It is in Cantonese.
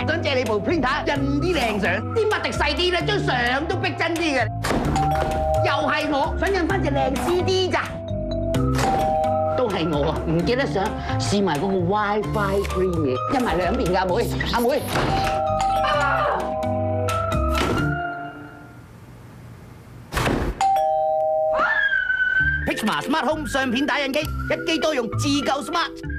想借你部 printer 印啲靚相，啲筆滴細啲咧，張相都逼真啲嘅。又係我想印翻隻靚 CD 咋？都係我啊，唔記得想試埋嗰個 WiFi free 嘢，印埋兩邊㗎，阿妹，阿妹。Pixma Smart Home 相片打印機，一機多用，自夠 smart。